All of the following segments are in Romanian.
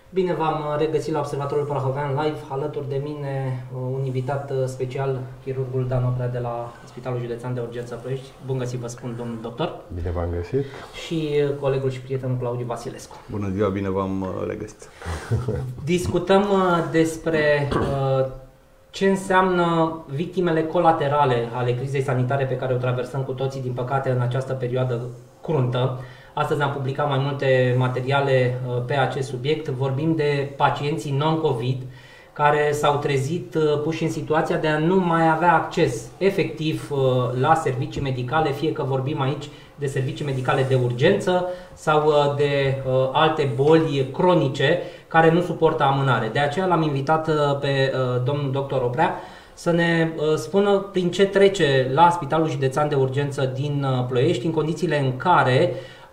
Bine v-am regăsit la Observatorul Prahovean Live. Alături de mine un invitat special, chirurgul Dan Oprea de la Spitalul Județean de Urgență Ploiești. Bun găsit, vă spun, domnul doctor. Bine v-am găsit. Și colegul și prietenul Claudiu Vasilescu. Bună ziua, bine v-am regăsit. Discutăm despre ce înseamnă victimele colaterale ale crizei sanitare pe care o traversăm cu toții, din păcate, în această perioadă cruntă. Astăzi am publicat mai multe materiale pe acest subiect. Vorbim de pacienții non-COVID care s-au trezit puși în situația de a nu mai avea acces efectiv la servicii medicale, fie că vorbim aici de servicii medicale de urgență sau de alte boli cronice care nu suportă amânare. De aceea l-am invitat pe domnul doctor Oprea să ne spună prin ce trece la Spitalul Județean de Urgență din Ploiești, în condițiile în care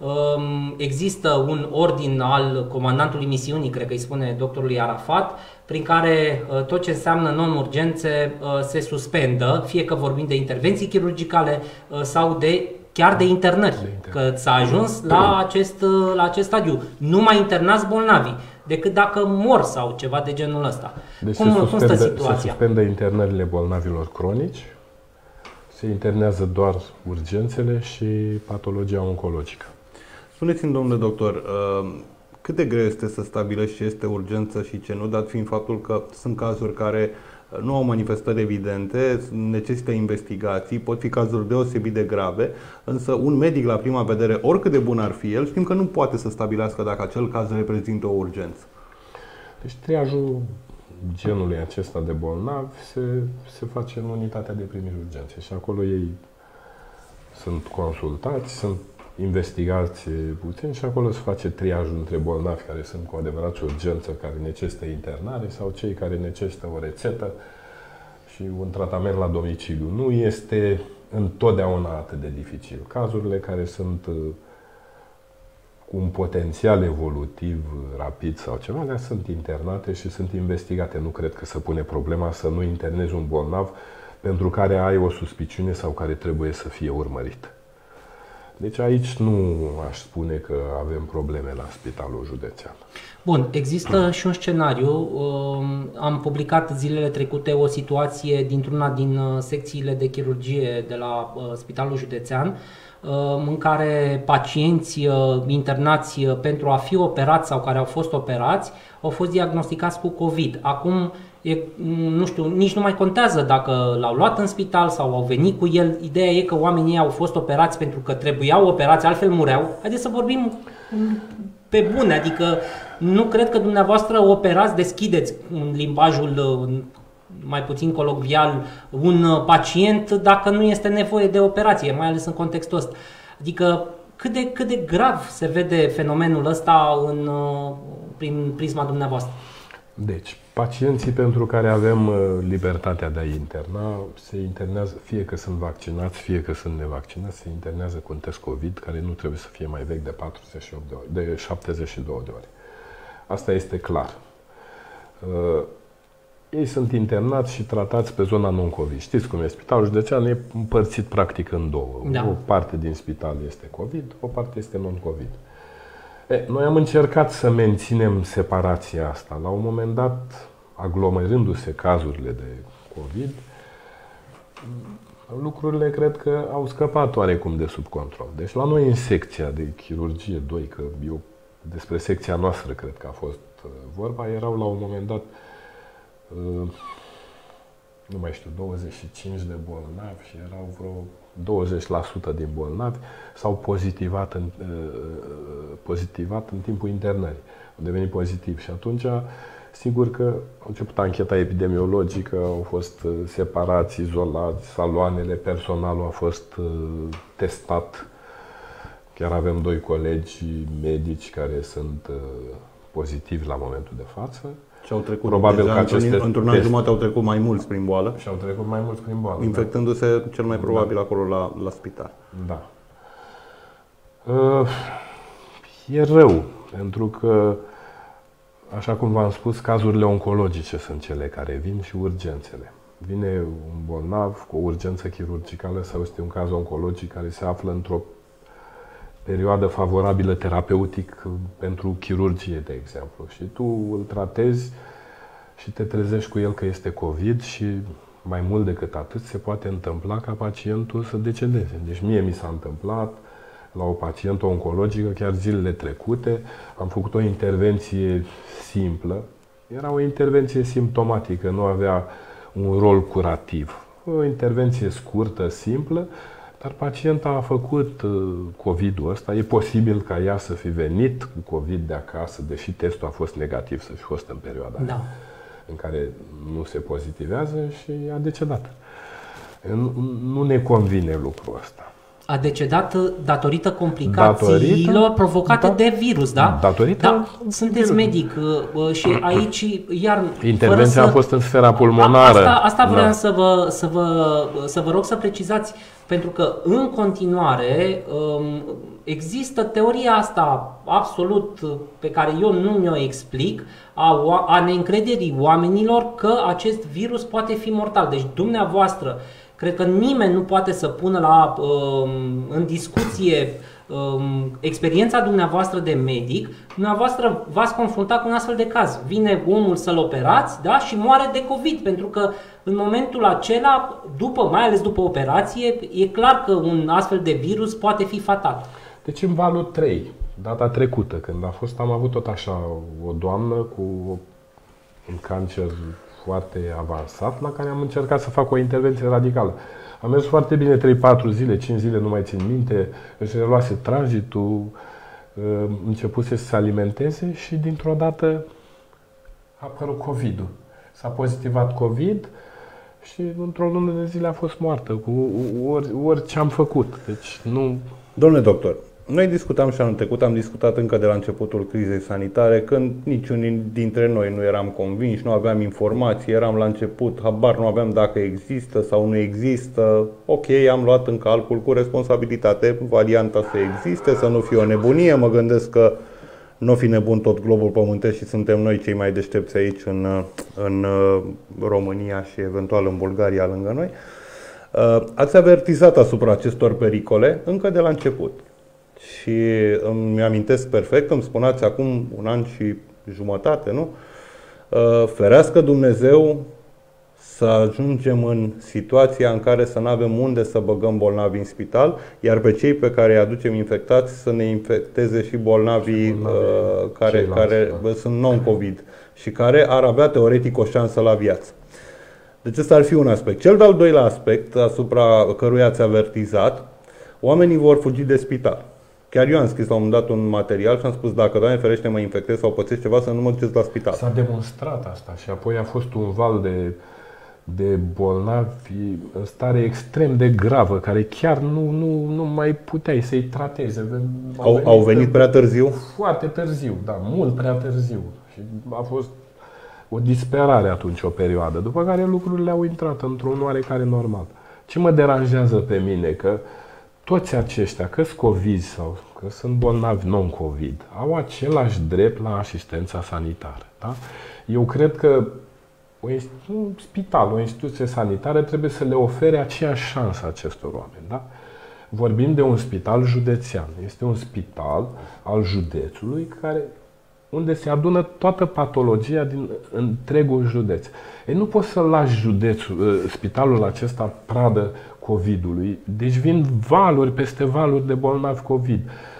există un ordin al comandantului misiunii, cred că îi spune doctorului Arafat, prin care tot ce înseamnă non-urgențe se suspendă, fie că vorbim de intervenții chirurgicale sau chiar de internări, că s-a ajuns la acest stadiu. Nu mai internați bolnavii, decât dacă mor sau ceva de genul ăsta. Deci cum stă situația? Se suspendă internările bolnavilor cronici, se internează doar urgențele și patologia oncologică. Spuneți-mi, domnule doctor, cât de greu este să stabilești ce este urgență și ce nu, dat fiind faptul că sunt cazuri care nu au manifestări evidente, necesită investigații, pot fi cazuri deosebit de grave, însă un medic la prima vedere, oricât de bun ar fi el, știm că nu poate să stabilească dacă acel caz reprezintă o urgență. Deci triajul genului acesta de bolnavi se face în unitatea de primiri urgențe și acolo ei sunt consultați, sunt investigați puțin și acolo se face triajul între bolnavi care sunt cu adevărat urgență, care necesită internare sau cei care necesită o rețetă și un tratament la domiciliu. Nu este întotdeauna atât de dificil. Cazurile care sunt cu un potențial evolutiv rapid sau ceva, alea sunt internate și sunt investigate. Nu cred că se pune problema să nu internezi un bolnav pentru care ai o suspiciune sau care trebuie să fie urmărit. Deci aici nu aș spune că avem probleme la Spitalul Județean. Bun, există și un scenariu. Am publicat zilele trecute o situație dintr-una din secțiile de chirurgie de la Spitalul Județean, în care pacienți internați pentru a fi operați sau care au fost operați au fost diagnosticați cu COVID. Acum, nu știu, nici nu mai contează dacă l-au luat în spital sau au venit cu el. Ideea e că oamenii au fost operați pentru că trebuiau operați, altfel mureau. Haideți să vorbim pe bune, adică nu cred că dumneavoastră operați, deschideți în limbajul mai puțin colocvial un pacient dacă nu este nevoie de operație, mai ales în contextul ăsta. Adică cât de grav se vede fenomenul ăsta prin prisma dumneavoastră? Deci, pacienții pentru care avem libertatea de a interna, se internează, fie că sunt vaccinați, fie că sunt nevaccinați, se internează cu un test COVID care nu trebuie să fie mai vechi de 48 de ore, de 72 de ore. Asta este clar. Ei sunt internați și tratați pe zona non-COVID. Știți cum e? Spitalul Județean e împărțit practic în două. Da. O parte din spital este COVID, o parte este non-COVID. Noi am încercat să menținem separația asta. La un moment dat, aglomerându-se cazurile de COVID, lucrurile cred că au scăpat oarecum de sub control. Deci la noi în secția de chirurgie 2, că eu despre secția noastră cred că a fost vorba, erau la un moment dat nu mai știu, 25 de bolnavi și erau vreo 20% din bolnavi s-au pozitivat în timpul internării. Au devenit pozitivi și atunci, sigur că a început ancheta epidemiologică, au fost separați, izolați, saloanele, personalul a fost testat. Chiar avem 2 colegi medici care sunt pozitivi la momentul de față. Și au trecut, probabil deja, că aceste într-un an jumătate au trecut mai mulți prin boală. Și au trecut mai mulți prin boală. Infectându-se cel mai probabil acolo la spital. Da. E rău, pentru că, așa cum v-am spus, cazurile oncologice sunt cele care vin și urgențele. Vine un bolnav cu o urgență chirurgicală sau este un caz oncologic care se află într-o perioadă favorabilă terapeutic pentru chirurgie, de exemplu. Și tu îl tratezi și te trezești cu el că este COVID și mai mult decât atât se poate întâmpla ca pacientul să decedeze. Deci mie mi s-a întâmplat la o pacientă oncologică chiar zilele trecute. Am făcut o intervenție simplă. Era o intervenție simptomatică, nu avea un rol curativ. O intervenție scurtă, simplă, dar pacienta a făcut COVID-ul ăsta. E posibil ca ea să fi venit cu COVID de acasă, deși testul a fost negativ, să fi fost în perioada în care nu se pozitivează și a decedat. Nu ne convine lucrul ăsta. A decedat datorită complicațiilor provocate de virus, da? Datorită sunteți medic și aici iar intervenția a fost în sfera pulmonară. Asta vreau să vă rog să precizați, pentru că în continuare există teoria asta absolut pe care eu nu mi-o explic a neîncrederii oamenilor că acest virus poate fi mortal. Deci dumneavoastră, cred că nimeni nu poate să pună în discuție experiența dumneavoastră de medic. Dumneavoastră v-ați confruntat cu un astfel de caz. Vine omul să-l operați, da, și moare de COVID, pentru că în momentul acela, mai ales după operație, e clar că un astfel de virus poate fi fatal. Deci în valul 3, data trecută, când am avut tot așa o doamnă cu un cancer foarte avansat, la care am încercat să fac o intervenție radicală. A mers foarte bine 3-4 zile, 5 zile, nu mai țin minte, își reluase tranzitul, începuse să se alimenteze și dintr-o dată a apărut COVID-ul. S-a pozitivat COVID și într-o lună de zile a fost moartă, cu orice am făcut. Deci nu... Domnule doctor, noi discutam și anul trecut, am discutat încă de la începutul crizei sanitare, când niciunul dintre noi nu eram convinși, nu aveam informații, eram la început, habar nu aveam dacă există sau nu există. Ok, am luat în calcul cu responsabilitate varianta să existe, să nu fie o nebunie. Mă gândesc că nu o fi nebun tot globul pământesc și suntem noi cei mai deștepți aici în România și eventual în Bulgaria lângă noi. Ați avertizat asupra acestor pericole încă de la început. Și îmi amintesc perfect, îmi spuneați acum 1 an și jumătate, nu? Ferească Dumnezeu să ajungem în situația în care să nu avem unde să băgăm bolnavi în spital, iar pe cei pe care îi aducem infectați să ne infecteze și bolnavii care sunt non-COVID și care ar avea teoretic o șansă la viață. Deci ăsta ar fi un aspect. Cel de-al doilea aspect, asupra căruia ați avertizat, oamenii vor fugi de spital. Chiar eu am scris la un moment dat un material și am spus, dacă Doamne ferește mă infectez sau pățesc ceva, să nu mă duceți la spital. S-a demonstrat asta și apoi a fost un val de bolnavi în stare extrem de gravă, care chiar nu mai puteai să-i trateze. Au venit prea târziu? Foarte târziu, da, mult prea târziu. Și a fost o disperare atunci, o perioadă, după care lucrurile au intrat într-un oarecare normal. Ce mă deranjează pe mine, că toți aceștia, că sunt COVID sau că sunt bolnavi non-COVID, au același drept la asistența sanitară. Da? Eu cred că un spital, o instituție sanitară trebuie să le ofere aceeași șansă acestor oameni. Da? Vorbim de un spital județean. Este un spital al județului unde se adună toată patologia din întregul județ. Ei, nu poți să lași spitalul acesta pradă COVID-ului. Deci vin valuri peste valuri de bolnavi COVID.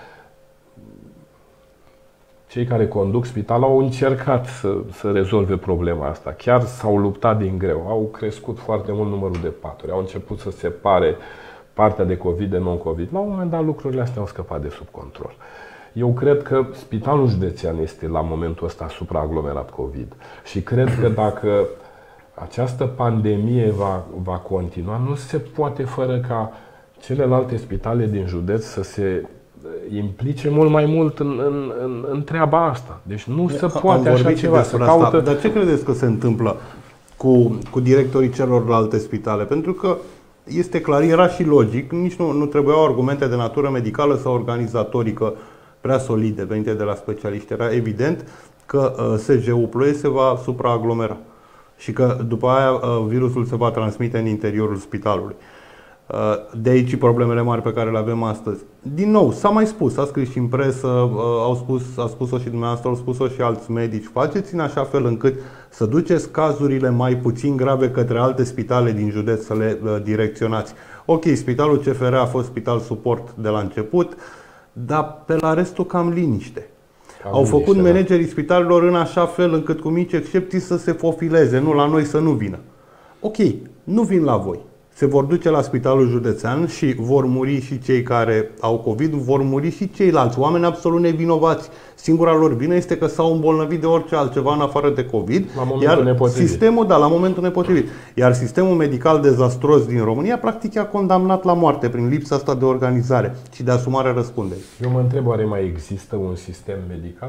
Cei care conduc spitalul au încercat să rezolve problema asta. Chiar s-au luptat din greu. Au crescut foarte mult numărul de paturi. Au început să separe partea de COVID de non-COVID. La un moment dat lucrurile astea au scăpat de sub control. Eu cred că spitalul județean este la momentul ăsta supraaglomerat COVID. Și cred că dacă această pandemie va continua, nu se poate fără ca celelalte spitale din județ să se implice mult mai mult în treaba asta. Deci nu se poate așa ceva. Dar ce credeți că se întâmplă cu directorii celorlalte spitale? Pentru că este clar, era și logic, nici nu trebuiau argumente de natură medicală sau organizatorică prea solide venite de la specialiști. Era evident că SGU Ploiești se va supraaglomera și că după aia virusul se va transmite în interiorul spitalului. De aici problemele mari pe care le avem astăzi. Din nou, s-a mai spus, s-a scris și în presă, a spus-o și dumneavoastră, au spus-o și alți medici. Faceți în așa fel încât să duceți cazurile mai puțin grave către alte spitale din județ, să le direcționați. Ok, spitalul CFR a fost spital suport de la început, dar pe la restul cam liniște. Au făcut managerii spitalelor în așa fel încât, cu mici excepții, să se fofileze, nu la noi să nu vină. Ok, nu vin la voi. Se vor duce la spitalul județean și vor muri și cei care au COVID, vor muri și ceilalți, oameni absolut nevinovați. Singura lor vină este că s-au îmbolnăvit de orice altceva în afară de COVID, iar sistemul, la momentul nepotrivit. Iar sistemul medical dezastruos din România practic a condamnat la moarte prin lipsa asta de organizare și de asumare răspunderii. Eu mă întreb, oare mai există un sistem medical?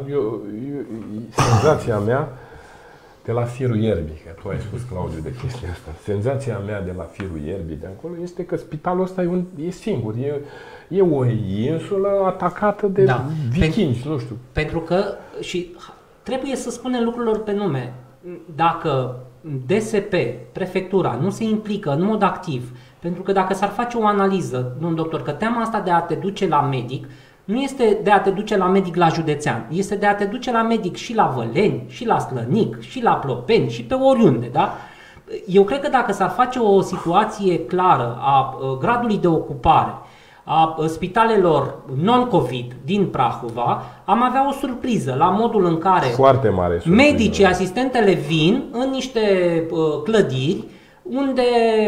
Senzația mea de la firul ierbii, că tu ai spus, Claudiu, de chestia asta. Senzația mea de la firul ierbii de acolo este că spitalul ăsta e singur. E o insulă atacată de vichingi, nu știu. Pentru că, și trebuie să spunem lucrurilor pe nume, dacă DSP, prefectura, nu se implică în mod activ, pentru că dacă s-ar face o analiză, domnul doctor, că teama asta de a te duce la medic, nu este de a te duce la medic la județean, este de a te duce la medic și la Văleni, și la Slănic, și la Plopeni, și pe oriunde, da? Eu cred că dacă s-ar face o situație clară a gradului de ocupare a spitalelor non-COVID din Prahova, am avea o surpriză la modul în care foarte mare surpriză. Medicii, asistentele vin în niște clădiri unde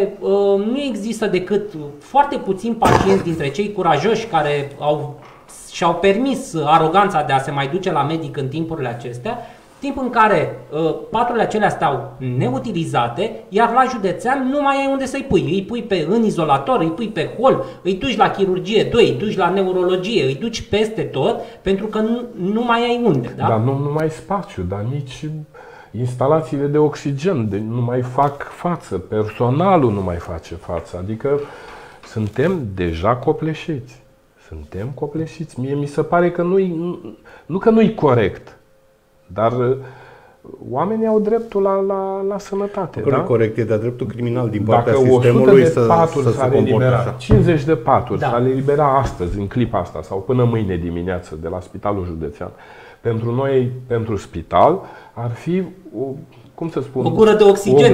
nu există decât foarte puțini pacienți dintre cei curajoși care și-au permis aroganța de a se mai duce la medic în timpurile acestea, timp în care paturile acelea stau neutilizate, iar la județean nu mai ai unde să-i pui. Îi pui în izolator, îi pui pe hol, îi duci la chirurgie 2, îi duci la neurologie, îi duci peste tot, pentru că nu mai ai unde. Da? Dar nu mai spațiu, dar nici instalațiile de oxigen nu mai fac față, personalul nu mai face față, adică suntem deja copleșiți. Suntem copleșiți. Mie mi se pare că nu că nu-i corect, dar oamenii au dreptul la sănătate. Da? Corect, e de dreptul criminal din partea sistemului să se comporte așa. 50 de paturi s-ar elibera astăzi, în clipa asta, sau până mâine dimineață, de la Spitalul Județean. Pentru noi, pentru spital, ar fi cum să spun, o gură de oxigen,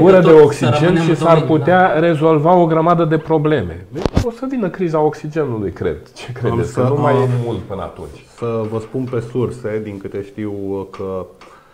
și s-ar putea rezolva o grămadă de probleme. O să vină criza oxigenului, cred. Ce credeți? Că nu mai e mult până atunci. Să vă spun pe surse, din câte știu, că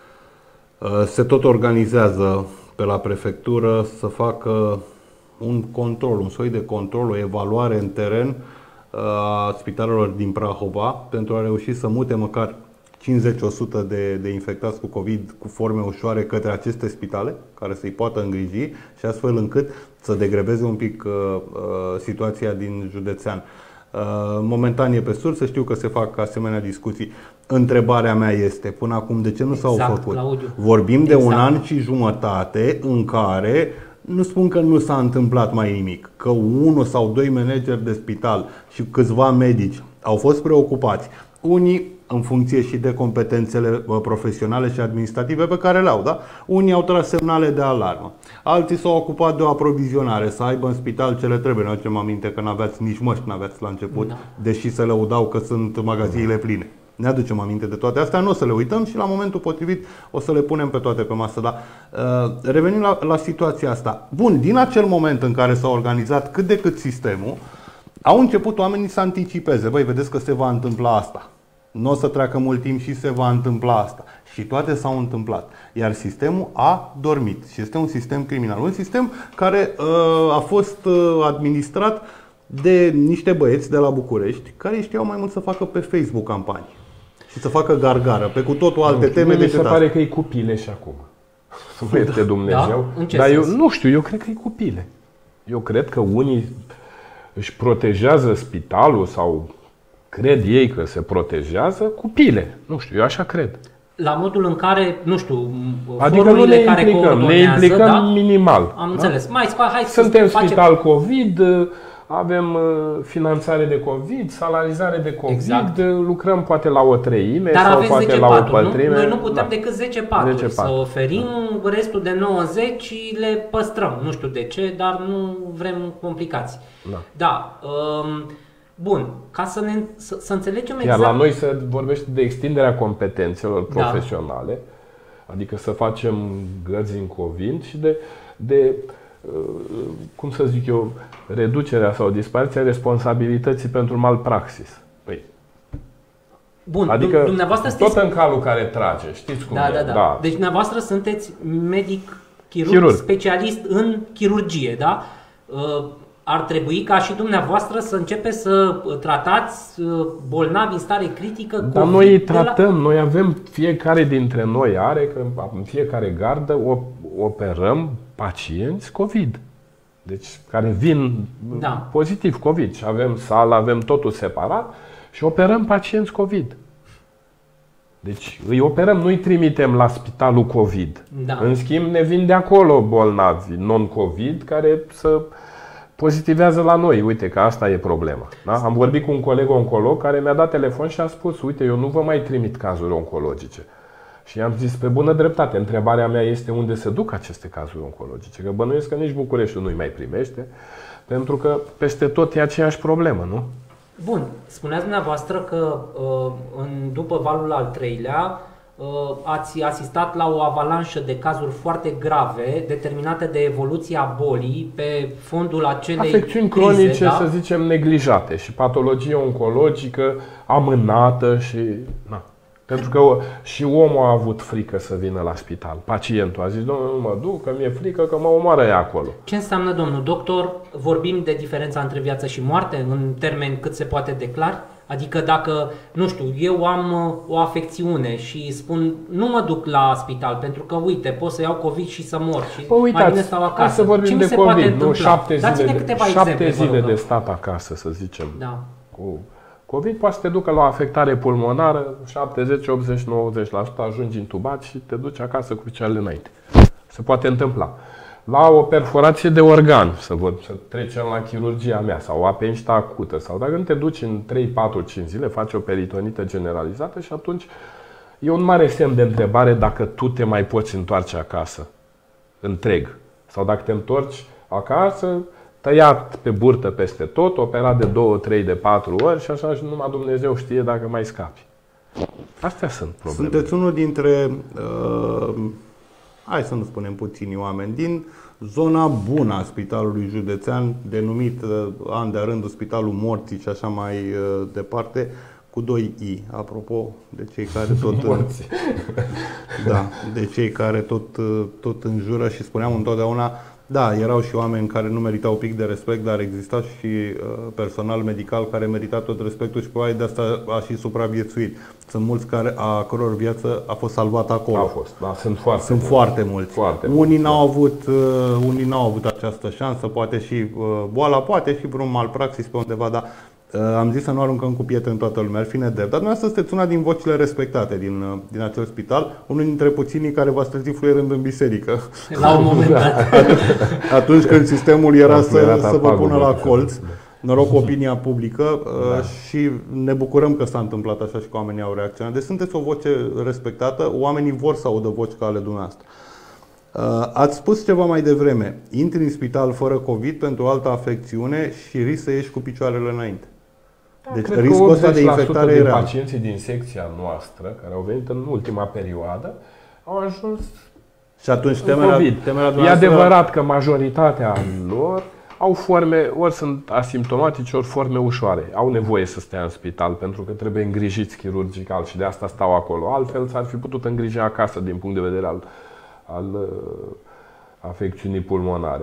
se tot organizează pe la prefectură să facă un control, un soi de control, o evaluare în teren a spitalelor din Prahova pentru a reuși să mute măcar 50-100 de infectați cu COVID cu forme ușoare către aceste spitale, care să-i poată îngriji și astfel încât să degrebeze un pic situația din județean. Momentan e pe sursă, știu că se fac asemenea discuții. Întrebarea mea este, până acum, de ce nu s-au făcut? Claudiu. Vorbim de un an și jumătate în care, nu spun că nu s-a întâmplat mai nimic, că 1 sau 2 manageri de spital și câțiva medici au fost preocupați. Unii în funcție și de competențele profesionale și administrative pe care le au, da? Unii au tras semnale de alarmă, alții s-au ocupat de o aprovizionare, să aibă în spital ce le trebuie. Ne aducem aminte că n-aveați nici măști, n-aveați la început, deși se lăudau că sunt magaziile pline. Ne aducem aminte de toate astea, nu o să le uităm și la momentul potrivit o să le punem pe toate pe masă. Dar revenim la situația asta. Bun, din acel moment în care s-a organizat cât de cât sistemul, au început oamenii să anticipeze. Băi, vedeți că se va întâmpla asta. Nu o să treacă mult timp și se va întâmpla asta. Și toate s-au întâmplat. Iar sistemul a dormit. Și este un sistem criminal. Un sistem care a fost administrat de niște băieți de la București care știau mai mult să facă pe Facebook campanii și să facă gargară pe cu totul alte teme decât asta. Mi se pare că e cu pile și acum. Să mă ierte Dumnezeu. Da? Dar eu nu știu, eu cred că e cu pile. Eu cred că unii își protejează spitalul sau cred ei că se protejează cu pile. Nu știu, eu așa cred. La modul în care, nu știu, adică nu ne implicăm da? minimal. Am înțeles. Hai suntem spital COVID, avem finanțare de COVID, salarizare de COVID, Exact. lucrăm poate la o treime Dar sau aveți poate 10 la o paturi, nu? pătrime. Noi nu putem Da. decât 10 paturi 10 să paturi. oferim, restul de 90 și le păstrăm. Nu știu de ce, dar nu vrem complicații. Da. Da. Bun, ca să înțelegem Iar exact... la noi se vorbește de extinderea competențelor Da. profesionale, adică să facem gărzi în cuvânt și cum să zic eu, reducerea sau dispariția responsabilității pentru malpraxis. Păi, Bun, adică dumneavoastră tot sunteți... în calul care trage, știți cum e. Da. Deci dumneavoastră sunteți chirurg, specialist în chirurgie, da? Ar trebui ca și dumneavoastră să începeți să tratați bolnavi în stare critică. Dar noi îi tratăm, noi avem, fiecare dintre noi are, că în fiecare gardă operăm pacienți COVID. Deci care vin pozitiv COVID și avem sală, avem totul separat și operăm pacienți COVID. Deci îi operăm, nu îi trimitem la spitalul COVID. Da. În schimb ne vin de acolo bolnavi non-COVID care să pozitivează la noi. Uite că asta e problema. Da? Am vorbit cu un coleg oncolog care mi-a dat telefon și a spus: uite, eu nu vă mai trimit cazuri oncologice. Și i-am zis: pe bună dreptate, întrebarea mea este unde se duc aceste cazuri oncologice. Că bănuiesc că nici Bucureștiul nu-i mai primește, pentru că peste tot e aceeași problemă, nu? Bun, spuneați dumneavoastră că după valul al treilea ați asistat la o avalanșă de cazuri foarte grave determinate de evoluția bolii pe fondul acelei afecțiuni crize, cronice, da? să zicem, neglijate și patologie oncologică amânată și... Na. Pentru că și omul a avut frică să vină la spital. Pacientul a zis: domnule, nu mă duc, că mi-e frică că mă omoară ea acolo. Ce înseamnă, domnul doctor? Vorbim de diferența între viață și moarte în termeni cât se poate de clar? Adică dacă, nu știu, eu am o afecțiune și spun nu mă duc la spital pentru că, uite, pot să iau COVID și să mor și mai bine stau acasă. Hai să vorbim de COVID, nu? 7 zile de stat acasă, să zicem. Da. Cu COVID poate să te ducă la o afectare pulmonară, 70, 80, 90%, ajungi intubat și te duci acasă cu picioarele înainte. Se poate întâmpla. La o perforație de organ, să trecem la chirurgia mea, sau o apendicită acută, sau dacă nu te duci în 3, 4, 5 zile, faci o peritonită generalizată și atunci e un mare semn de întrebare dacă tu te mai poți întoarce acasă întreg. Sau dacă te întorci acasă, tăiat pe burtă peste tot, operat de 2, 3, de 4 ori și așa și numai Dumnezeu știe dacă mai scapi. Astea sunt probleme. Sunteți unul dintre, hai să nu spunem puțini oameni, din zona bună a Spitalului Județean, denumit an de rândul Spitalul Morții și așa mai departe, cu 2 I, apropo de cei care tot da, de cei care tot înjură și spuneam întotdeauna, da, erau și oameni care nu meritau pic de respect, dar exista și personal medical care merita tot respectul și probabil de asta a și supraviețuit. Sunt mulți a căror viață a fost salvată acolo. A fost, da, sunt foarte mulți. Unii n-au avut această șansă, poate și boala, poate și vreun malpraxis pe undeva, dar am zis să nu aruncăm cu pietre în toată lumea, ar fi nedrept. Dar dumneavoastră sunteți una din vocile respectate din acel spital, unul dintre puținii care v-a trezit fluierând în biserică. La un moment dat. Atunci când sistemul era să vă pună la colț. Noroc opinia publică și ne bucurăm că s-a întâmplat așa și că oamenii au reacționat. Deci sunteți o voce respectată, oamenii vor să audă voci ca ale dumneavoastră. Ați spus ceva mai devreme, intri în spital fără COVID pentru o altă afecțiune și risc să ieși cu picioarele înainte. Deci riscul ăsta de infectare era. Pacienții din secția noastră, care au venit în ultima perioadă, au ajuns și atunci temerea e adevărat că majoritatea lor au forme, ori sunt asimptomatici, ori forme ușoare. Au nevoie să stea în spital pentru că trebuie îngrijiți chirurgical și de asta stau acolo. Altfel s-ar fi putut îngriji acasă din punct de vedere al afecțiunii pulmonare.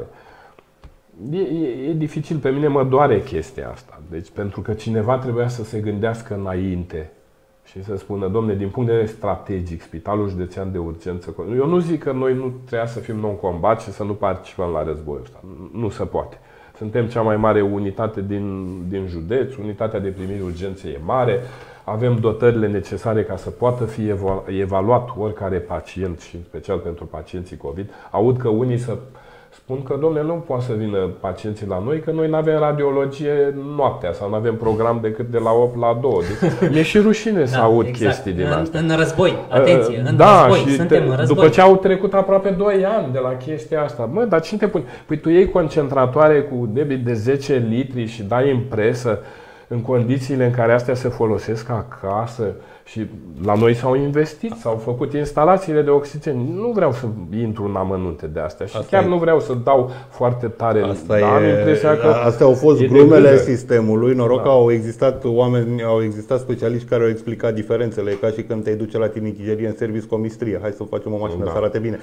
E dificil, pe mine mă doare chestia asta. Deci pentru că cineva trebuia să se gândească înainte și să spună: domne, din punct de vedere strategic, Spitalul Județean de Urgență. Eu nu zic că noi nu trebuia să fim non-combat și să nu participăm la războiul ăsta. Nu se poate. Suntem cea mai mare unitate din județ, unitatea de primire urgențe e mare, avem dotările necesare ca să poată fi evaluat oricare pacient și în special pentru pacienții COVID. Aud că unii spun că, domnule, nu poate să vină pacienții la noi, că noi nu avem radiologie noaptea sau nu avem program decât de la 8 la 2. Deci, mi-e și rușine să aud chestii din astea. În război, atenție, în război, suntem în război. După ce au trecut aproape 2 ani de la chestia asta, mă, dar cine te pune? Păi tu iei concentratoare cu debit de 10 litri și dai în presă în condițiile în care astea se folosesc acasă. Și la noi s-au investit, s-au făcut instalațiile de oxigen. Nu vreau să intru în amănunte de astea și chiar nu vreau să dau foarte tare. Astea au fost glumele sistemului. Noroc că au existat oameni, au existat specialiști care au explicat diferențele. E ca și când te duce la tinichigerie în serviciu comistrie. Hai să facem o mașină să arate bine.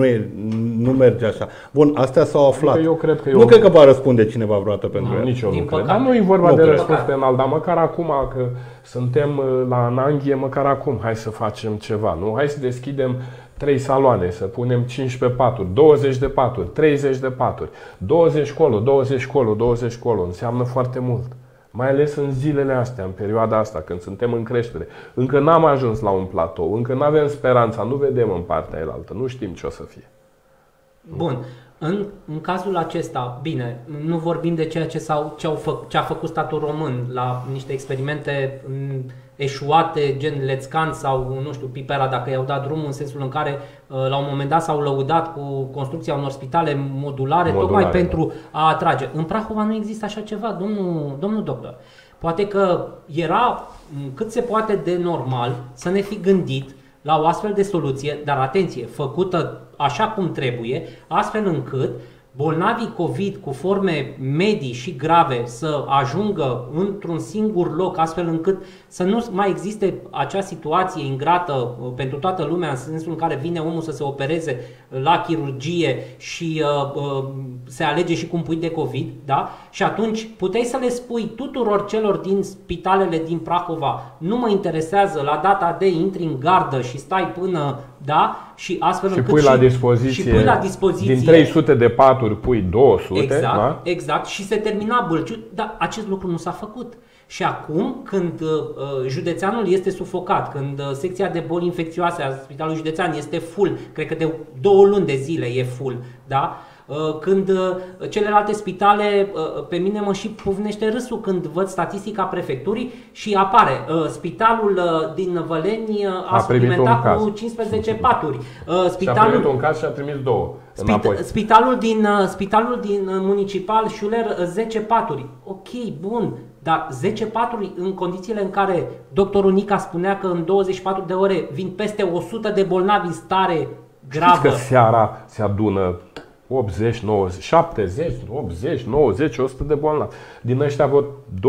Nu merge așa. Bun, astea s-au aflat. Nu cred că va răspunde cineva vreodată pentru el. Nici eu nu cred. Dar nu e vorba de răspuns penal, dar măcar acum că suntem la ananghie, măcar acum hai să facem ceva, nu? Hai să deschidem 3 saloane, să punem 15 paturi, 20 de paturi, 30 de paturi, 20 colo, 20 colo, 20 colo, înseamnă foarte mult. Mai ales în zilele astea, în perioada asta, când suntem în creștere. Încă n-am ajuns la un platou, încă nu avem speranța, nu vedem în partea elaltă, nu știm ce o să fie. Bun. În cazul acesta, bine, nu vorbim de ceea ce a făcut statul român la niște experimente eșuate, gen Lețcan sau, nu știu, Pipera, dacă i-au dat drumul, în sensul în care la un moment dat s-au lăudat cu construcția unor spitale modulare tocmai pentru a atrage. În Prahova nu există așa ceva, domnul doctor. Poate că era cât se poate de normal să ne fi gândit la o astfel de soluție, dar atenție, făcută așa cum trebuie, astfel încât bolnavii COVID cu forme medii și grave să ajungă într-un singur loc, astfel încât să nu mai existe acea situație ingrată pentru toată lumea, în sensul în care vine omul să se opereze la chirurgie și se alege și cu un pui de COVID, da? Și atunci puteai să le spui tuturor celor din spitalele din Prahova, nu mă interesează, la data de intri în gardă și stai până, da? Și astfel încât pui la dispoziție din 300 de paturi pui 200, exact, da? Exact, și se termina bâlciul, dar acest lucru nu s-a făcut. Și acum, când județeanul este sufocat, când secția de boli infecțioase a Spitalului Județean este full, cred că de 2 luni de zile e full, da? Când celelalte spitale, pe mine mă și pufnește râsul când văd statistica prefecturii și apare spitalul din Văleni a suplimentat cu 15 paturi. Și-a primit un caz și a trimis 2 înapoi. Spitalul din municipal Șuler 10 paturi. Ok, bun. Dar 10 paturi în condițiile în care doctorul Nica spunea că în 24 de ore vin peste 100 de bolnavi în stare gravă. Știți că seara se adună 80, 90, 70, 80, 90, 100 de bolnavi. Din ăștia vreo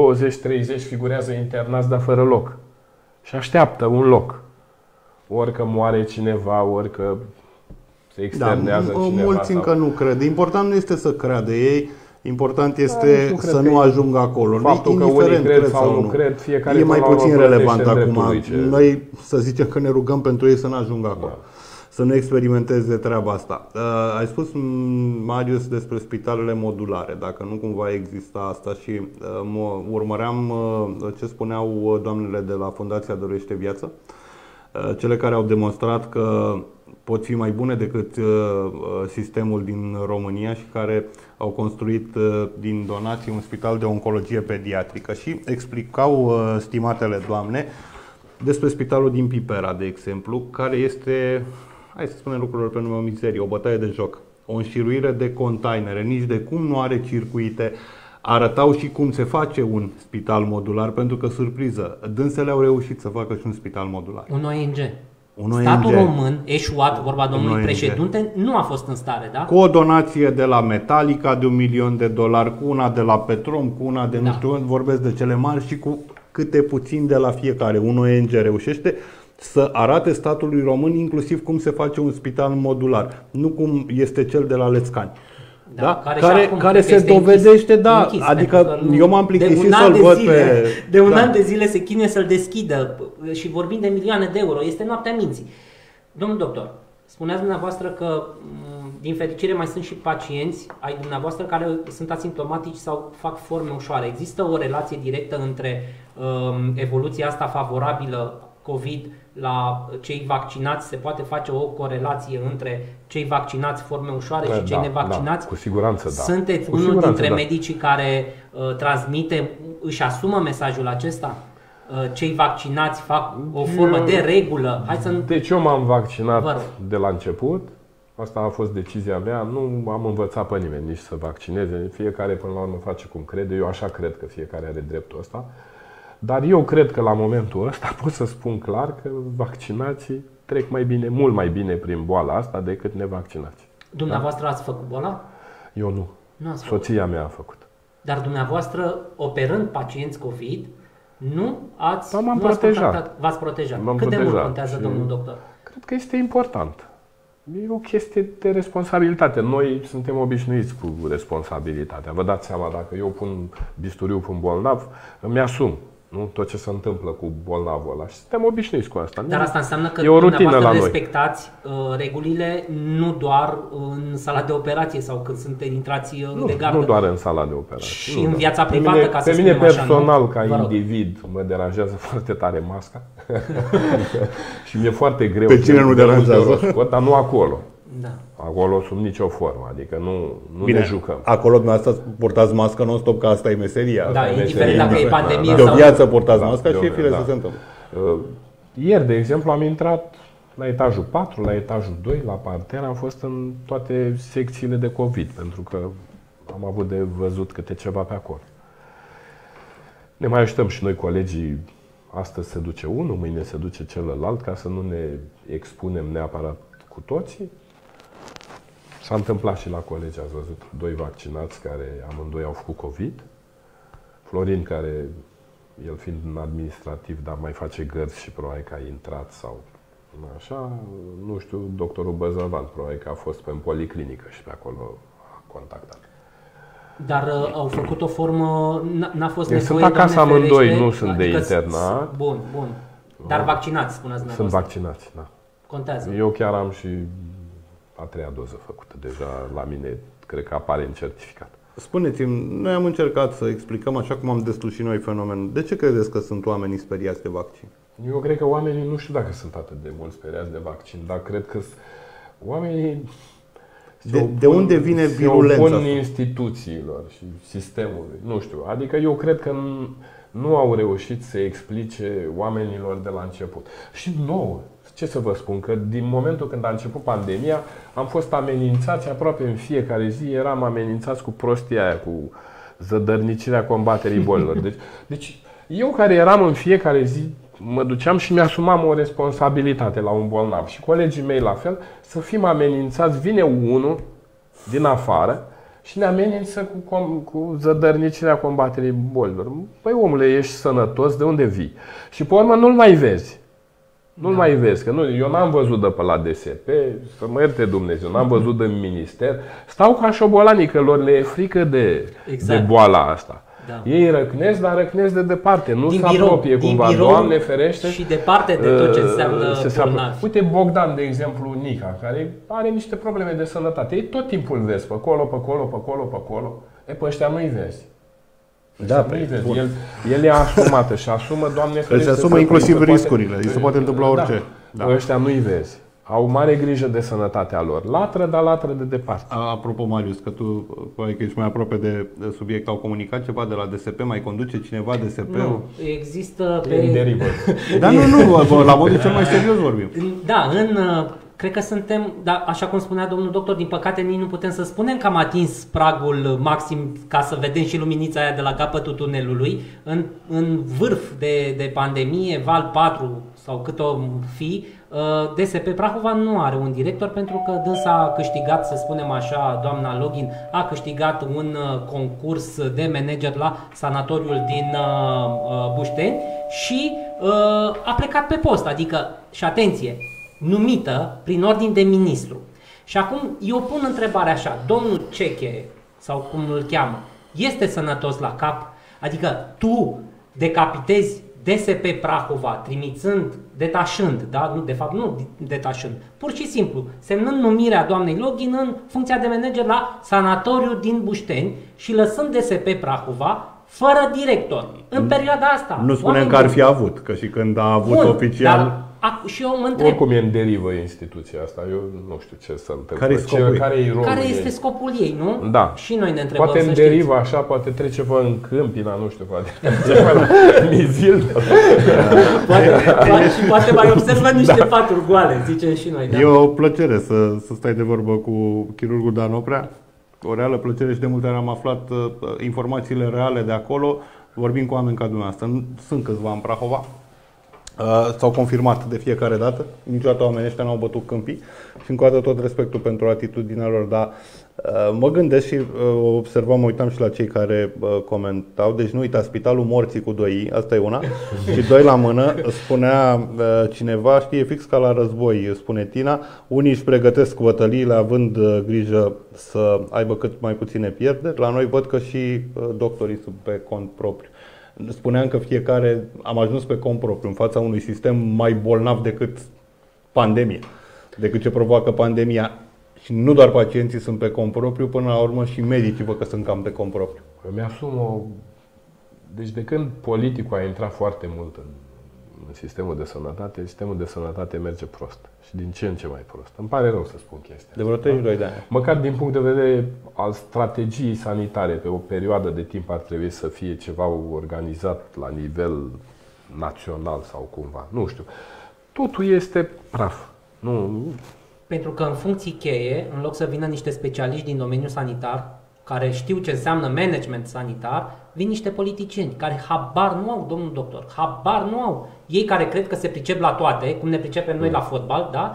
20-30 figurează internați, dar fără loc. Și așteaptă un loc. Ori că moare cineva, ori că se externează cineva. Mulți încă nu cred. Important nu este să creadă ei. Important este să nu ajungă acolo. Faptul că unii cred sau nu cred, fiecare e mai puțin relevant acum. Noi să zicem că ne rugăm pentru ei să nu ajungă acolo. Să nu experimenteze treaba asta. Ai spus, Marius, despre spitalele modulare, dacă nu cumva exista asta și urmăream ce spuneau doamnele de la Fundația Dăruiește Viață, cele care au demonstrat că pot fi mai bune decât sistemul din România și care au construit din donații un spital de oncologie pediatrică și explicau, stimatele doamne, despre spitalul din Pipera, de exemplu, care este, hai să spunem lucrurile pe nume mizerie, o bătaie de joc, o înșiruire de containere, nici de cum nu are circuite. Arătau și cum se face un spital modular, pentru că, surpriză, dânsele au reușit să facă și un spital modular. Un ONG. Statul român, eșuat, vorba domnului președinte, nu a fost în stare, da? Cu o donație de la Metallica de $1.000.000, cu una de la Petrom, cu una de nu știu, vorbesc de cele mari și cu câte puțin de la fiecare. Un ONG reușește să arate statului român inclusiv cum se face un spital modular, nu cum este cel de la Lețcani. Da? Care se dovedește, închis, adică eu m-am plictisit să-l văd pe... De un an de zile se chinuie să-l deschidă și vorbim de milioane de euro, este noaptea minții. Domnul doctor, spuneați dumneavoastră că din fericire mai sunt și pacienți ai dumneavoastră care sunt asimptomatici sau fac forme ușoare. Există o relație directă între evoluția asta favorabilă COVID la cei vaccinați, se poate face o corelație între cei vaccinați forme ușoare și cei nevaccinați? Cu siguranță, da. Sunteți unul dintre medicii care transmite, își asumă mesajul acesta? Cei vaccinați fac o formă de regulă? Deci eu m-am vaccinat de la început. Asta a fost decizia mea. Nu am învățat pe nimeni nici să vaccineze. Fiecare până la urmă face cum crede. Eu așa cred că fiecare are dreptul ăsta. Dar eu cred că la momentul ăsta pot să spun clar că vaccinații trec mai bine, mult mai bine prin boala asta decât nevaccinații. Dumneavoastră ați făcut boala? Eu nu. Soția mea a făcut. Dar dumneavoastră, operând pacienți COVID, nu ați protejat. V-ați protejat. Cât de mult contează, domnul doctor? Cred că este important. E o chestie de responsabilitate. Noi suntem obișnuiți cu responsabilitatea. Vă dați seama, dacă eu pun bisturiu pe un bolnav, îmi asum tot ce se întâmplă cu bolnavul ăla. Și suntem obișnuiți cu asta. Dar asta înseamnă că dumneavoastră respectați regulile nu doar în sala de operație sau când intrați de gardă. Nu doar în sala de operație. Și în viața privată, ca să spunem așa. Pe mine personal, ca individ, mă deranjează foarte tare masca. Și mi-e foarte greu. Pe cine nu deranjează? Dar nu acolo. Da. Acolo sub nicio formă, adică nu ne jucăm. Acolo dumneavoastră purtați mască non-stop, că asta e meseria. Da, indiferent dacă e pandemie sau... De o viață purtați masca și e fire să se întâmplă. Ieri, de exemplu, am intrat la etajul 4, la etajul 2, la parter, am fost în toate secțiile de COVID, pentru că am avut de văzut câte ceva pe acolo. Ne mai așteptăm și noi colegii, astăzi se duce unul, mâine se duce celălalt, ca să nu ne expunem neapărat cu toții. S-a întâmplat și la colegi, ați văzut, 2 vaccinați care amândoi au făcut COVID. Florin, care, el fiind în administrativ, dar mai face gărzi și probabil că a intrat sau așa, nu știu, doctorul Băzăvan, probabil că a fost pe policlinică și pe acolo a contactat. Dar au făcut o formă, n-a fost nevoie, sunt acasă amândoi, nu sunt de internat. Bun. Dar vaccinați, spuneați dumneavoastră. Sunt vaccinați, da. Contează. Eu chiar am și a 3-a doză făcută. Deja la mine, cred că apare în certificat. Spuneți-mi, noi am încercat să explicăm, așa cum am deslușit și noi fenomenul. De ce credeți că sunt oamenii speriați de vaccin? Eu cred că oamenii, nu știu dacă sunt atât de mult speriați de vaccin, dar cred că oamenii de unde vine virulența asta? Instituțiilor și sistemului. Nu știu. Adică eu cred că nu au reușit să explice oamenilor de la început. Și nouă. Ce să vă spun? Că din momentul când a început pandemia, am fost amenințați aproape în fiecare zi. Eram amenințați cu prostia aia, cu zădărnicirea combaterii bolilor. Deci eu care eram în fiecare zi, mă duceam și mi-asumam o responsabilitate la un bolnav. Și colegii mei la fel, să fim amenințați. Vine unul din afară și ne amenință cu zădărnicirea combaterii bolilor. Păi omule, ești sănătos, de unde vii? Și pe urmă nu-l mai vezi. Nu-l mai vezi, că eu n-am văzut de pe la DSP, să mă ierte Dumnezeu, n-am văzut de minister. Stau ca șobolanii, că lor le e frică de boala asta. Da. Ei răcnesc, dar răcnesc de departe, nu se apropie cumva, Doamne ferește. Și departe de tot ce înseamnă bolnavi. Uite Bogdan, de exemplu, Nica, care are niște probleme de sănătate. Ei tot timpul vezi, pe acolo. E, pe ăștia nu-i vezi. Da, el e asumată și asumă, Doamne ferește. Se asumă inclusiv riscurile, îi se poate întâmpla orice. Da. Ăștia nu-i vezi. Au mare grijă de sănătatea lor. Latră de departe. Apropo, Marius, că tu că ești mai aproape de subiect, au comunicat ceva de la DSP? Mai conduce cineva DSP-ul? Nu, există pe... derivă. Da, nu, la modul cel mai serios vorbim. Da, cred că suntem, dar așa cum spunea domnul doctor, din păcate nici nu putem să spunem că am atins pragul maxim ca să vedem și luminița aia de la capătul tunelului. În vârf de pandemie, val 4 sau cât o fi, DSP Prahova nu are un director pentru că dânsa a câștigat, să spunem așa, doamna Login, a câștigat un concurs de manager la sanatoriul din Bușteni și a plecat pe post, adică, și atenție, numită prin ordin de ministru. Și acum eu pun întrebarea așa, domnul Ceche, sau cum îl cheamă, este sănătos la cap? Adică tu decapitezi DSP Prahova, detașând, da? Nu, de fapt nu detașând, pur și simplu, semnând numirea doamnei Login în funcția de manager la sanatoriul din Bușteni și lăsând DSP Prahova fără director. În perioada asta. Nu spunem că ar fi avut, că și când a avut oficial... Și eu mă întreb. Oricum e în derivă instituția asta, eu nu știu ce să întâmplă. Care este scopul ei, nu? Da. Și noi ne întrebăm. Poate în derivă așa, poate trece pe în Câmpina, nu știu, poate Mizil. Și poate mai observă niște paturi goale, zicem și noi. Da? E o plăcere să stai de vorbă cu chirurgul Dan Oprea. O reală plăcere și de multe ori am aflat informațiile reale de acolo. Vorbim cu oameni ca dumneavoastră. Sunt câțiva în Prahova. S-au confirmat de fiecare dată. Niciodată oamenii ăștia n-au bătut câmpii. Și încă o dată tot respectul pentru atitudinea lor. Dar mă gândesc și observam, mă uitam și la cei care comentau. Deci nu uita, Spitalul Morții cu 2i, asta e una. Și 2 la mână, spunea cineva, știi, e fix ca la război, spune Tina. Unii își pregătesc bătăliile având grijă să aibă cât mai puține pierderi. La noi văd că și doctorii sunt pe cont propriu. Spuneam că fiecare am ajuns pe cont propriu în fața unui sistem mai bolnav decât pandemia, decât ce provoacă pandemia. Și nu doar pacienții sunt pe cont propriu, până la urmă și medicii văd că sunt cam pe cont propriu. Îmi asum Deci de când politicul a intrat foarte mult în sistemul de sănătate, sistemul de sănătate merge prost. Și din ce în ce mai prost. Îmi pare rău să spun chestia. De vreo 32 de ani. Măcar din punct de vedere al strategiei sanitare, pe o perioadă de timp ar trebui să fie ceva organizat la nivel național sau cumva. Nu știu. Totul este praf. Nu. Pentru că în funcții cheie, în loc să vină niște specialiști din domeniul sanitar, care știu ce înseamnă management sanitar, vin niște politicieni care habar nu au, domnul doctor, habar nu au. Ei care cred că se pricep la toate, cum ne pricepem noi la fotbal, da?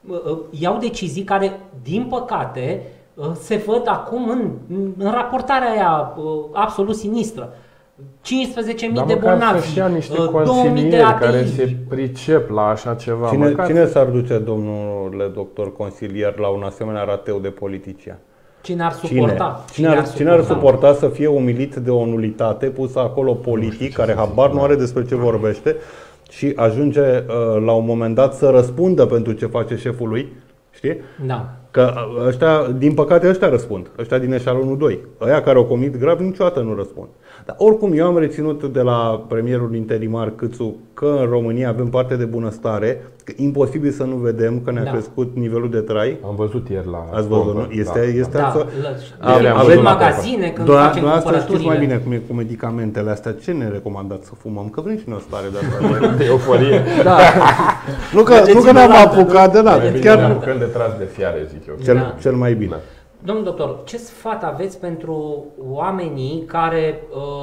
Iau decizii care, din păcate, se văd acum în raportarea aia absolut sinistră. 15.000 de bolnavi, să-și ia niște 2.000 de consilieri care ateiști. se pricep la așa ceva. Cine s-ar duce, domnule doctor consilier, la un asemenea rateu de politician? Cine ar suporta? Cine ar suporta să fie umilit de o nulitate pusă acolo politic, care habar nu are despre ce vorbește și ajunge la un moment dat să răspundă pentru ce face șeful lui? Știi? Da. Că ăștia, din păcate, ăștia răspund. Ăștia din eșalonul 2. Ăia care au comit grav niciodată nu răspund. Dar oricum eu am reținut de la premierul interimar Câțu că în România avem parte de bunăstare, că imposibil să nu vedem că ne-a crescut nivelul de trai. Am văzut ieri la... Ați văzut, nu? Aveți magazine când facem cumpărăturile. Știți mai bine cum e cu medicamentele astea. Ce ne recomandați să fumăm? Că vrem și noi o stare de asta. De euforie. Da. Nu că ne-am apucat de la. Chiar ne apucăm de tras de fiare, zic eu. Cel mai bine. Domnul doctor, ce sfat aveți pentru oamenii care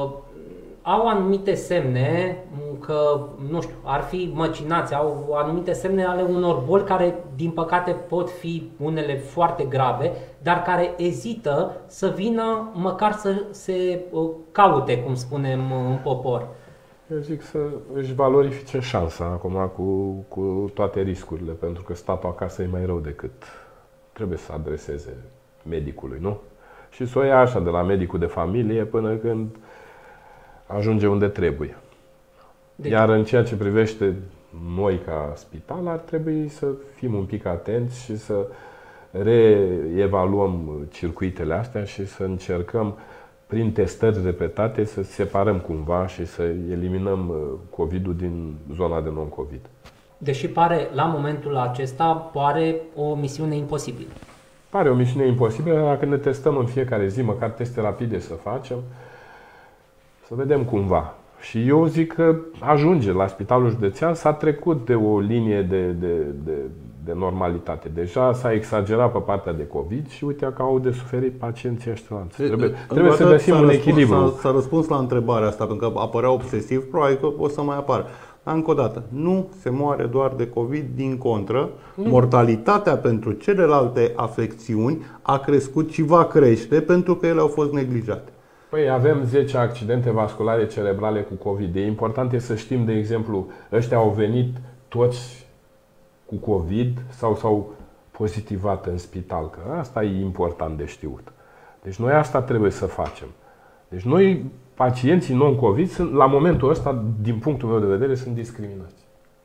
au anumite semne că, nu știu, ar fi măcinați, au anumite semne ale unor boli care, din păcate, pot fi unele foarte grave, dar care ezită să vină măcar să se caute, cum spunem în popor? Eu zic să își valorifice șansa acum cu toate riscurile, pentru că statul acasă e mai rău decât trebuie să adreseze medicului, nu? Și să o ia așa de la medicul de familie până când ajunge unde trebuie. Iar în ceea ce privește noi ca spital, ar trebui să fim un pic atenți și să reevaluăm circuitele astea și să încercăm prin testări repetate să separăm cumva și să eliminăm COVID-ul din zona de non-COVID. Deși pare, la momentul acesta, pare o misiune imposibilă. Pare o misiune imposibilă, dar dacă ne testăm în fiecare zi, măcar teste rapide să facem, să vedem cumva. Și eu zic că ajunge la Spitalul Județean, s-a trecut de o linie de normalitate. Deja s-a exagerat pe partea de COVID și uite că au de suferit pacienții ăștia. Trebuie să găsim un echilibru. S-a răspuns la întrebarea asta, pentru că apărea obsesiv, probabil că o să mai apară. Dar încă o dată, nu se moare doar de COVID, din contră, mortalitatea pentru celelalte afecțiuni a crescut și va crește pentru că ele au fost neglijate. Păi avem 10 accidente vasculare cerebrale cu COVID. E important să știm, de exemplu, ăștia au venit toți cu COVID sau s-au pozitivat în spital, că asta e important de știut. Deci noi asta trebuie să facem. Deci noi, pacienții non-COVID, la momentul ăsta, din punctul meu de vedere, sunt discriminați.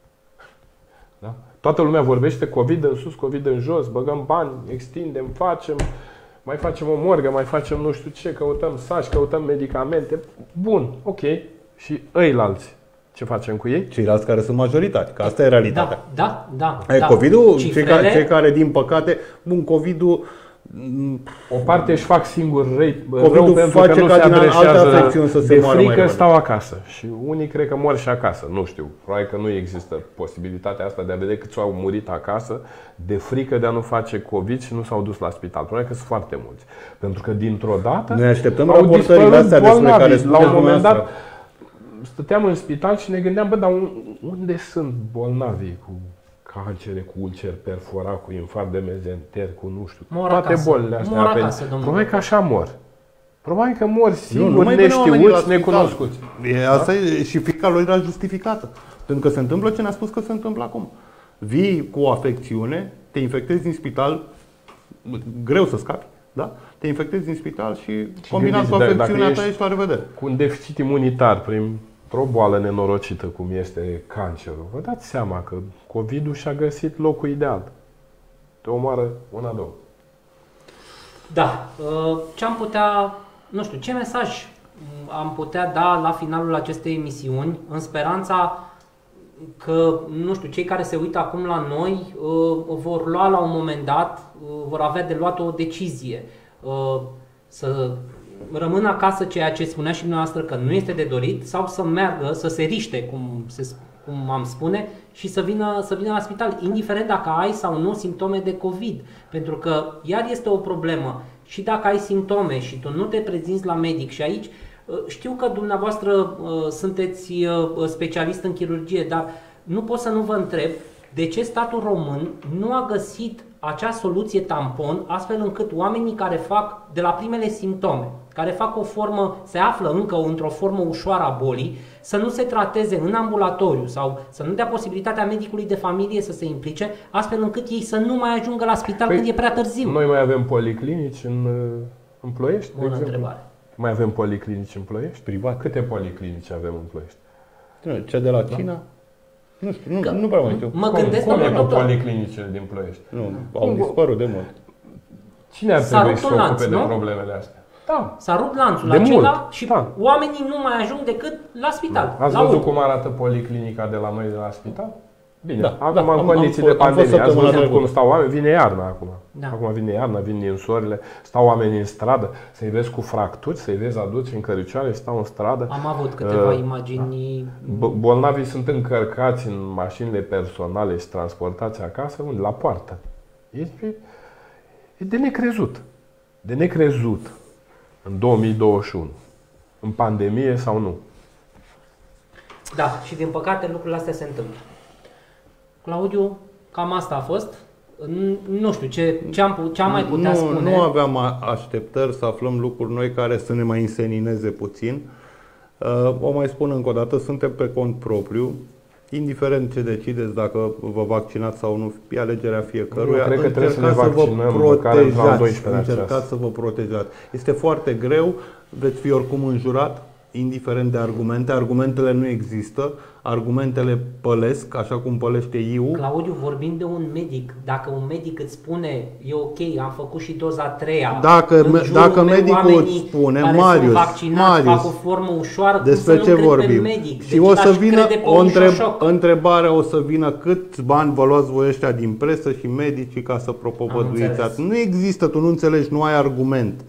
Da? Toată lumea vorbește COVID în sus, COVID în jos, băgăm bani, extindem, facem, mai facem o morgă, mai facem nu știu ce, căutăm saci, căutăm medicamente. Bun, ok. Și ăilalți, Ce facem cu ei? Ceilalți care sunt majoritate, că asta e realitatea. Da. COVID-ul, Cifrele... cei care, din păcate, COVID-ul... O parte își fac singur rău pentru face că nu ca se din alte adresează afecțiuni să se de moară frică, mai stau acasă. Și unii cred că mor și acasă. Nu știu, probabil că nu există posibilitatea asta de a vedea câți au murit acasă de frică de a nu face COVID și nu s-au dus la spital. Probabil că sunt foarte mulți. Pentru că dintr-o dată noi așteptăm au raportările dispărut astea despre bolnavi. care La un moment dat dumneavoastră. stăteam în spital și ne gândeam, bă, dar unde sunt bolnavii cu cancere, cu ulcer perforat, cu infarct de mezenter, cu nu știu, Mor toate acasă. bolile astea. Mor acasă, domnule. Probabil că așa mor. Probabil că mor singuri, numai vine oamenii la neștiuți, spital. necunoscuți. Asta e, și frica lor era justificată. Pentru că se întâmplă ce ne-a spus că se întâmplă acum. Vii cu o afecțiune, te infectezi din spital, greu să scapi, da? Te infectezi din spital și combinat cu afecțiunea ta ești la revedere. Cu un deficit imunitar, printr-o boală nenorocită cum este cancerul, vă dați seama că COVID-ul și-a găsit locul ideal. Te omoară una, două. Da. Ce am putea, nu știu, ce mesaj am putea da la finalul acestei emisiuni, în speranța că, nu știu, cei care se uită acum la noi vor lua la un moment dat, vor avea de luat o decizie. Să rămână acasă, ceea ce spunea și dumneavoastră că nu este de dorit, sau să meargă, să se riște, cum am spune, și să vină la spital, indiferent dacă ai sau nu simptome de COVID. Pentru că iar este o problemă. Și dacă ai simptome și tu nu te prezinți la medic, și aici știu că dumneavoastră sunteți specialist în chirurgie, dar nu pot să nu vă întreb de ce statul român nu a găsit acea soluție tampon, astfel încât oamenii care fac de la primele simptome, care fac o formă, se află încă într-o formă ușoară a bolii, să nu se trateze în ambulatoriu sau să nu dea posibilitatea medicului de familie să se implice, astfel încât ei să nu mai ajungă la spital când e prea târziu. Noi mai avem policlinici în Ploiești? Bună întrebare. Mai avem policlinici în Ploiești? Privat. Câte policlinici avem în Ploiești? Cea de la China? Nu știu, nu prea mai știu. Mă gândesc, cum e domnul cu doctor? policlinicile din Ploiești? Nu, au dispărut de mult. Cine ar trebui să se ocupe lanț, de nu? problemele astea? Da. S-a rupt lanțul De acela mult, și da. oamenii nu mai ajung decât la spital. Ați la văzut urmă. cum arată policlinica de la noi de la spital? Bine, Da, acum da, în am condiții fost de pandemie, ați săptămâna văzut trecută. cum stau oameni, vine iarna acum. Da. Acum vine iarna, vin ninsorile, stau oamenii în stradă, să-i vezi cu fracturi, să-i vezi aduci în căricioare, stau în stradă. Am avut câteva imagini. Bolnavii sunt încărcați în mașinile personale și transportați acasă, unde? La poartă. E de necrezut. De necrezut în 2021. În pandemie sau nu. Da, și din păcate lucrurile astea se întâmplă. Claudiu, cam asta a fost. Nu știu, ce am mai putea spune? Nu aveam așteptări să aflăm lucruri noi care să ne mai însenineze puțin. O mai spun încă o dată, suntem pe cont propriu. Indiferent ce decideți, dacă vă vaccinați sau nu, e alegerea fiecăruia. Eu cred că trebuie să ne Încercați vaccinăm, măcar în plan 12 la ceas. Încercați să vă protejați. Este foarte greu, veți fi oricum înjurat, indiferent de argumente. Argumentele nu există, argumentele pălesc, așa cum pălește IU. Claudiu, vorbim de un medic. Dacă un medic îți spune, e ok, am făcut și doza a treia. Dacă medicul îți spune, Marius, fac o formă ușoară, despre cum ce să nu cred pe vorbim? medic? Și o să vină o întrebare. o să vină câți bani vă luați voi ăștia din presă și medicii ca să propovăduiți. Nu există, tu nu înțelegi, nu ai argument.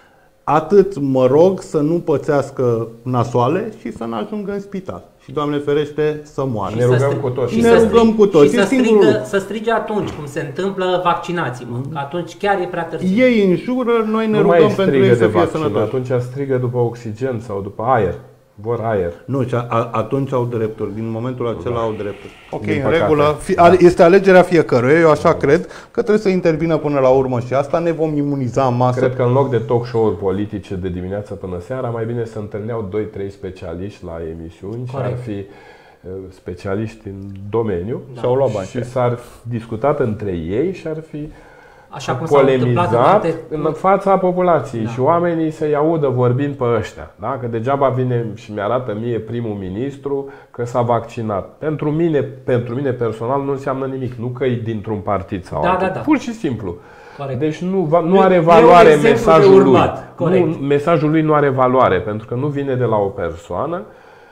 Atât mă rog să nu pățească nasoale și să nu ajungă în spital. Și Doamne ferește să moară. Ne rugăm cu toți. Și ne rugăm cu toți. Și să strige atunci, cum se întâmplă, vaccinați-mă. Că atunci chiar e prea târziu. Ei înjură, noi ne Nu rugăm mai pentru ei să fie vaccin, sănătoși. atunci strigă după oxigen sau după aer. Vor aer. Nu, atunci au drepturi. Din momentul acela au drepturi. Ok, Din în păcate. regulă. Este alegerea fiecăruia. Eu așa cred că trebuie să intervină până la urmă și asta. Ne vom imuniza în masă. Cred că în loc de talk show-uri politice de dimineață până seara, mai bine se întâlneau 2-3 specialiști la emisiuni și ar fi specialiști în domeniu Și-au luat bani. și s-ar discutat între ei și ar fi Așa cum s-a întâmplat polemizat în fața populației și oamenii să-i audă vorbind pe ăștia. Da? Că degeaba vine și mi-arată mie primul ministru că s-a vaccinat. Pentru mine personal nu înseamnă nimic. Nu că e dintr-un partid sau altul. Da. Pur și simplu. Corect. Deci nu are valoare mesajul lui. Corect. Mesajul lui nu are valoare pentru că nu vine de la o persoană.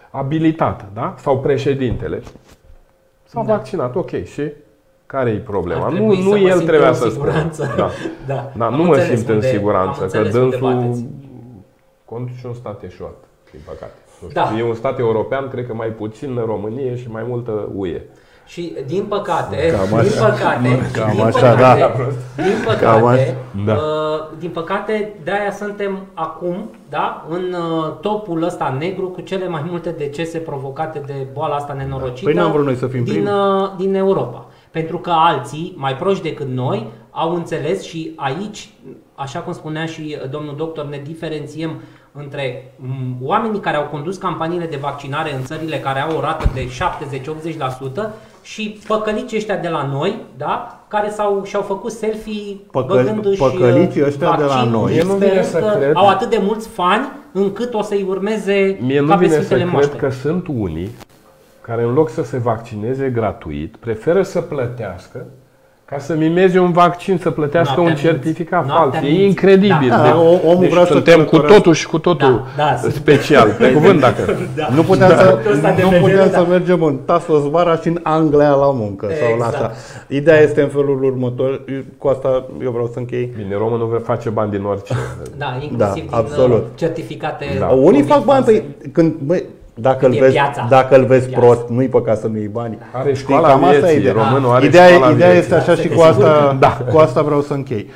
abilitată, da? Sau președintele. S-a Da. vaccinat, ok, și care e problema? Ar Nu, trebui să nu mă el simt trebuia în să spună. siguranță. Da. Da. Da, Am nu mă înțeles simt în unde- am siguranță, că înțeles unde dânsul bateți. conduce un stat eșuat, din păcate. Nu Da. știu, e un stat european, cred că mai puțin în Românie și mai multă UE. Și din păcate, Cam din așa. păcate, Cam din așa, păcate, da. din Cam așa. păcate, Da. din păcate, de-aia suntem acum, da, în topul ăsta negru cu cele mai multe decese provocate de boala asta nenorocită. Păi n-am vrut noi să fim din, primi. din Europa. Pentru că alții, mai proști decât noi, au înțeles și aici, așa cum spunea și domnul doctor, ne diferențiem între oamenii care au condus campaniile de vaccinare în țările care au o rată de 70-80% și păcălicii ăștia de la noi, da, care și-au făcut selfie băgându-și păcălicii ăștia de la vaccinul noi. și Mie nu vine sperând să că cred. au atât de mulți fani încât o să-i urmeze Mie nu ca pe vine să Sfintele cred Moaște. că sunt unii care în loc să se vaccineze gratuit, preferă să plătească ca să mimeze un vaccin, să plătească Noaptea un minți. certificat Noaptea fals. E minți. incredibil. Da. Da, omul deci vrea să suntem cu călătorească. totul și cu totul Da, da, special. Pe cuvânt, dacă... Da. Nu puteam, Da. să, Punctul ăsta de nu vedere, puteam da. să mergem în Tasosvara și în Anglia la muncă. Sau la Exact. așa. Ideea este în felul următor. Cu asta eu vreau să închei. Bine, românul vrea face bani din orice. Da, inclusiv Da, din absolut. certificate. Da. Unii fac bani, false. păi, când, băi, dacă Când îl e vezi, piața. dacă îl vezi Piața. prost, nu-i păcat să nu iei bani. Are Știi, școala cam asta e vieții, ideea. românul are Ideea școala este vieții. așa și cu Sigur. asta, cu asta vreau să închei.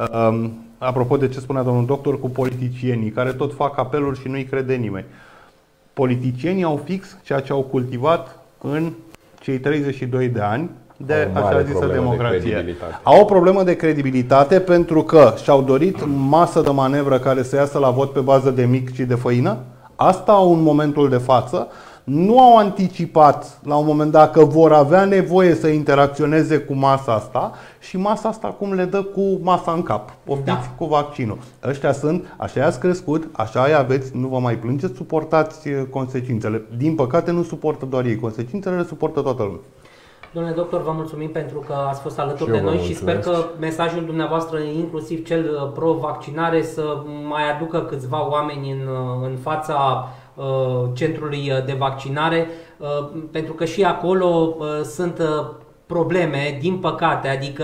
Apropo de ce spunea domnul doctor cu politicienii, care tot fac apeluri și nu-i crede nimeni. Politicienii au fix ceea ce au cultivat în cei 32 de ani de Au o mare așa zisă problemă de democrație. credibilitate. Au o problemă de credibilitate pentru că și-au dorit masă de manevră care să iasă la vot pe bază de mic și de făină. Asta au în momentul de față. Nu au anticipat la un moment dat că vor avea nevoie să interacționeze cu masa asta și masa asta acum le dă cu masa în cap. Poftiți cu vaccinul. Ăștia sunt, așa i-ați crescut, așa îi aveți, nu vă mai plângeți, suportați consecințele. Din păcate nu suportă doar ei, consecințele le suportă toată lumea. Domnule doctor, vă mulțumim pentru că ați fost alături Și de eu vă noi și sper mulțumesc. că mesajul dumneavoastră, inclusiv cel pro-vaccinare, să mai aducă câțiva oameni în fața centrului de vaccinare, pentru că și acolo sunt probleme, din păcate, adică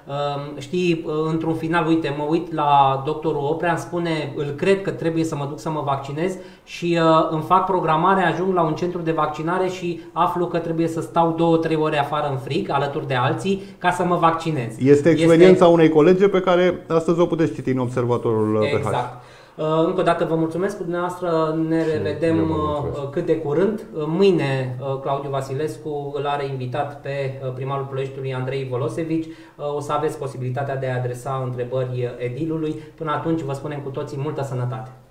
știi, într-un final, uite, mă uit la doctorul Oprea, îmi spune, îl cred că trebuie să mă duc să mă vaccinez și îmi fac programare, ajung la un centru de vaccinare și aflu că trebuie să stau 2-3 ore afară în frig, alături de alții, ca să mă vaccinez. Este experiența unei colege pe care astăzi o puteți citi în Observatorul PH. Exact. Încă o dată vă mulțumesc cu dumneavoastră, ne revedem eu vă mulțumesc. cât de curând. Mâine Claudiu Vasilescu îl are invitat pe primarul Ploieștiului Andrei Volosevici. O să aveți posibilitatea de a adresa întrebări edilului. Până atunci vă spunem cu toții multă sănătate!